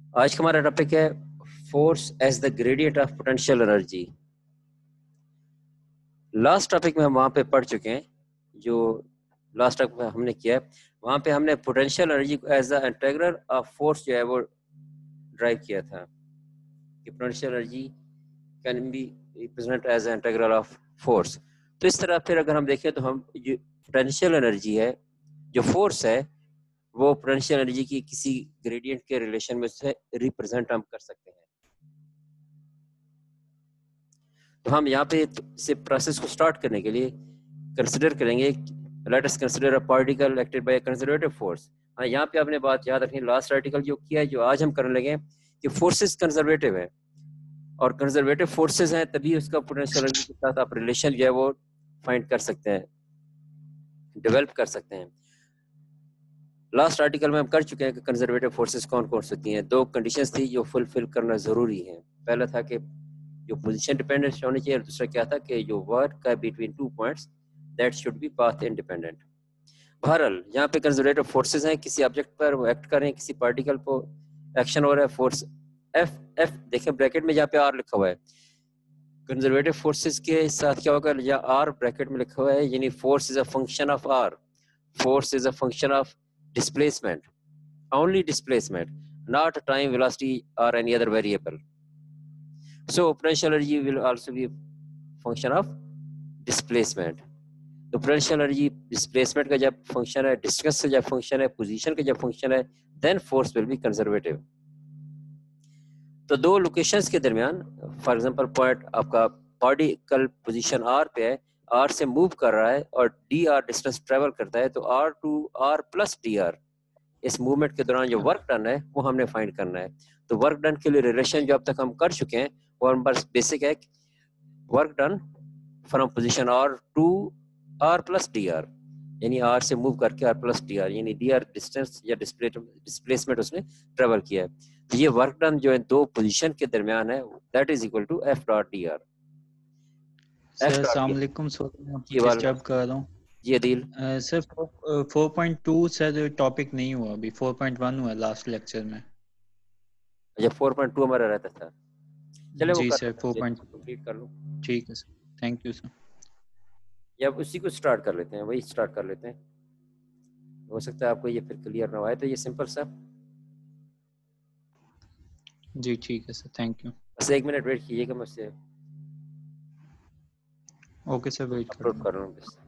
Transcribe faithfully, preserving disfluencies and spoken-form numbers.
आज का हमारा टॉपिक है force as the gradient of potential energy. Last topic में हम वहाँ पे पढ़ चुके हैं, जो लास्ट टॉपिक में हमने किया है वहाँ पे हमने पोटेंशियल एनर्जी को as the integral of force जो है वो ड्राइव किया था कि potential energy can be represent as the integral of force. तो इस तरह फिर अगर हम देखें तो हम जो पोटेंशियल एनर्जी है, जो फोर्स है, वो पोटेंशियल एनर्जी की किसी ग्रेडियंट के रिलेशन में से रिप्रेजेंट हम कर सकते हैं। तो हम यहाँ पे से प्रोसेस को स्टार्ट करने के लिए कंसिडर करेंगे, let us consider a particle acted by a conservative force. हाँ, यहाँ पे आपने बात याद रखनी, लास्ट आर्टिकल जो किया है, जो आज हम करने लगे कि फोर्सेस कंजर्वेटिव है और कंजर्वेटिव फोर्सेस हैं, तभी उसका पोटेंशियल एनर्जी के साथ आप रिलेशन जो है वो फाइंड कर सकते हैं, डेवलप कर सकते हैं। लास्ट आर्टिकल में हम कर चुके हैं कि कंजर्वेटिव फोर्सेस कौन कौन सी होती हैं। दो कंडीशंस थी जो फुलफिल करना जरूरी है। पहला था कि जो पोजीशन डिपेंडेंस होनी चाहिए, और दूसरा क्या था कि जो वर्क का between two points that should be path independent. बहरहाल यहाँ पे कंजर्वेटिव फोर्सेस हैं, किसी ऑब्जेक्ट पर वो एक्ट कर रहे हैं, किसी पार्टिकल पर एक्शन हो रहा है, फोर्स एफ एफ देखें ब्रैकेट में जहाँ पे आर लिखा हुआ है, कंजर्वेटिव फोर्सेस के साथ क्या होगा, या आर ब्रैकेट में लिखा हुआ है, यानी force is a function of R, force is a function of displacement, only displacement, not time, velocity or any other variable. So potential energy will also be a function of displacement. तो potential energy displacement का जब function है, distance का जब function है, position का जब function है, then force will be conservative. तो दो लोकेशंस के दरमियान, फॉर एग्जांपल पॉइंट आपका पार्टिकल पोजीशन आर पे है, आर से मूव कर रहा है और डी आर डिस्टेंस ट्रेवल करता है, तो R to R plus D R, इस मूवमेंट के दौरान जो वर्क डन है वो हमने फाइंड करना है। तो वर्क डन के लिए रिलेशन जो अब तक हम कर चुके हैं वो हम बस बेसिक है, work done from position R to R plus D R, यानी आर से मूव करके आर प्लस डी आर, यानी डी आर डिस्टेंस या डिस्प्लेसमेंट उसने ट्रेवल किया है। तो ये वर्क डन जो है दो पोजीशन के दरमियान है, that is equal to F dot D R. Sir अस्सलाम वालेकुम, सॉरी मैं आपको जी वाल डिस्टर्ब कर रहा हूँ। जी Adeel, uh, sir four point two sir topic नहीं हुआ अभी, फोर पॉइंट वन हुआ लास्ट लेक्चर में। अच्छा फोर पॉइंट टू हमारा रहता था, चले वो जी कर सर फोर लेते हैं, पॉइंट कंप्लीट कर लूँ ठीक है सर, थैंक यू सर। या उसी को स्टार्ट कर लेते हैं, वही स्टार्ट कर लेते हैं, हो सकता है आपको ये फिर क्लियर ना हो। तो ये सिंपल सा, जी ठीक है सर, थैंक यू। बस एक मिनट वेट कीजिएगा, मैं उससे ओके सर, वेट अपलोड करूँगा। कर रहा हूँ बस।